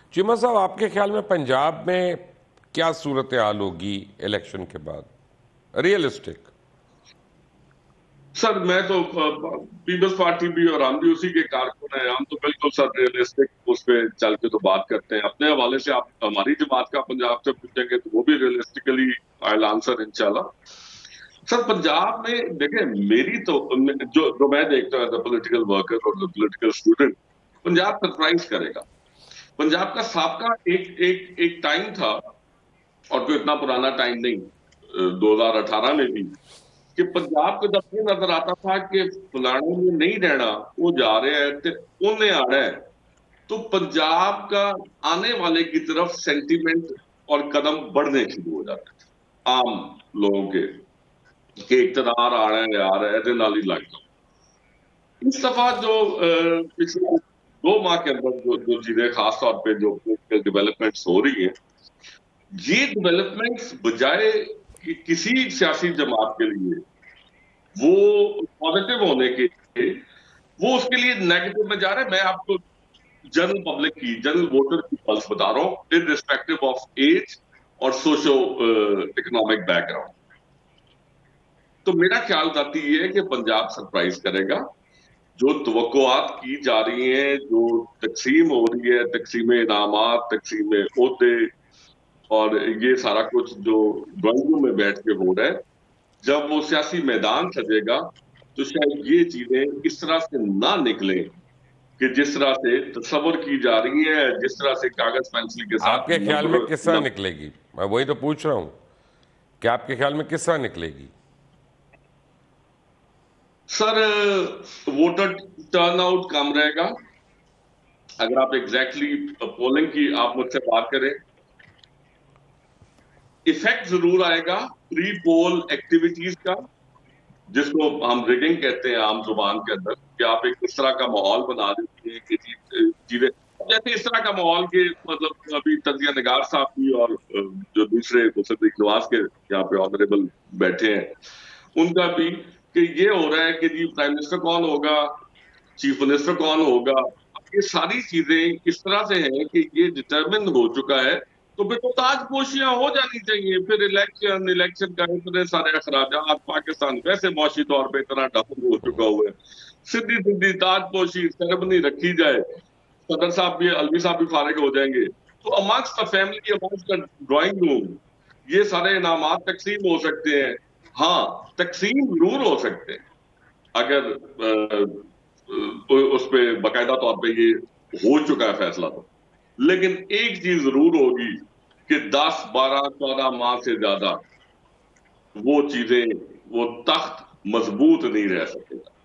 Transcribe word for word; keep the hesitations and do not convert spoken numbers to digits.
चीमा साहब, आपके ख्याल में पंजाब में क्या सूरत हाल होगी इलेक्शन के बाद, रियलिस्टिक? सर मैं तो पीपल्स पार्टी भी और हम भी उसी के कारकुन हैं। हम तो बिल्कुल सर रियलिस्टिक उस पर चल के तो बात करते हैं। अपने हवाले से आप हमारी जमात का पंजाब से पूछेंगे तो वो भी रियलिस्टिकली आई विल आंसर इंशाल्लाह। सर पंजाब में देखें, मेरी तो जो जो मैं देखता हूँ एज अ पॉलिटिकल वर्कर और पॉलिटिकल स्टूडेंट, पंजाब सरप्राइज करेगा। पंजाब का सबका एक एक एक टाइम था, और कोई इतना पुराना टाइम नहीं, दो हजार अठारह में भी, कि पंजाब को जब ये नजर आता था कि फलाने में नहीं रहना, वो जा रहे हैं तो उन्हें आना है, तो पंजाब का आने वाले की तरफ सेंटीमेंट और कदम बढ़ने शुरू हो जाते थे आम लोगों के, कि इकतदार आ रहा है आ रहा है नाली लग जाओ। इस दफा जो अ, पिछले दो माह के अंदर जो जो चीजें खासतौर पे जो डेवलपमेंट्स हो रही हैं, ये डेवलपमेंट्स बजाय कि किसी सियासी जमात के लिए वो पॉजिटिव होने के, वो उसके लिए नेगेटिव में जा रहे हैं। मैं आपको जनरल पब्लिक की, जनरल वोटर की पल्स बता रहा हूँ, इनरिस्पेक्टिव ऑफ एज और सोशो इकोनॉमिक बैकग्राउंड। तो मेरा ख्याल जाती ये है कि पंजाब सरप्राइज करेगा। जो तवक्कुआत की जा रही हैं, जो तकसीम हो रही है, तकसीम इनामात, तकसीम ओहदे, और ये सारा कुछ जो ड्राइंग रूम में बैठ के हो रहा है, जब वो सियासी मैदान सजेगा तो शायद ये चीजें इस तरह से ना निकले कि जिस तरह से तस्वर की जा रही है, जिस तरह से कागज पेंसिल के साथ आपके ख्याल में नंबर किस तरह नंबर निकलेगी? मैं वही तो पूछ रहा हूं कि आपके ख्याल में किस तरह निकलेगी? सर वोटर टर्नआउट कम रहेगा। अगर आप एग्जैक्टली पोलिंग की आप मुझसे बात करें, इफेक्ट जरूर आएगा प्री पोल एक्टिविटीज का, जिसको हम रिगिंग कहते हैं आम जुबान के अंदर, कि आप एक इस तरह का माहौल बना देती है कि चीजें जैसे इस तरह का माहौल के, मतलब अभी तंजिया निगार साहब भी और जो दूसरे मुसद्दिक नवाज के यहाँ पे ऑनरेबल बैठे हैं उनका भी, कि ये हो रहा है कि जी प्राइम मिनिस्टर कौन होगा, चीफ मिनिस्टर कौन होगा। ये सारी चीजें इस तरह से हैं कि ये डिटरमिन हो चुका है। तो फिर तो ताजपोशियां हो जानी चाहिए। फिर इलेक्शन इलेक्शन का इतने सारे अखराजात, पाकिस्तान वैसे मौशी तौर पे इतना डाउन हो चुका हुआ है, सीधी सीधी ताजपोशी सेरेमनी रखी जाए, सदर साहब भी, अलवी साहब भी फारिग हो जाएंगे, तो amongst the family, amongst the drawing room, ये सारे इनामात तकसीम हो सकते हैं। हाँ, तकसीम जरूर हो सकते हैं अगर उस पर बाकायदा तौर पे ये हो चुका है फैसला। तो लेकिन एक चीज जरूर होगी कि दस बारह चौदह माह से ज्यादा वो चीजें, वो तख्त मजबूत नहीं रह सकेगा।